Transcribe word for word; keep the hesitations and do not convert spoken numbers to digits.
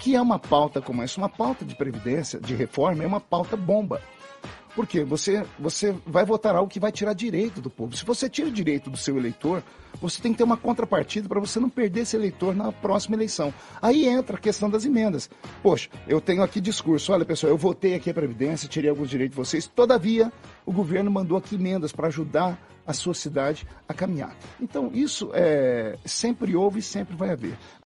que é uma pauta como essa? Uma pauta de previdência, de reforma, é uma pauta bomba. Por quê? Você, você vai votar algo que vai tirar direito do povo. Se você tira o direito do seu eleitor, você tem que ter uma contrapartida para você não perder esse eleitor na próxima eleição. Aí entra a questão das emendas. Poxa, eu tenho aqui discurso. Olha, pessoal, eu votei aqui a Previdência, tirei alguns direitos de vocês. Todavia, o governo mandou aqui emendas para ajudar a sua cidade a caminhar. Então, isso é, sempre houve e sempre vai haver.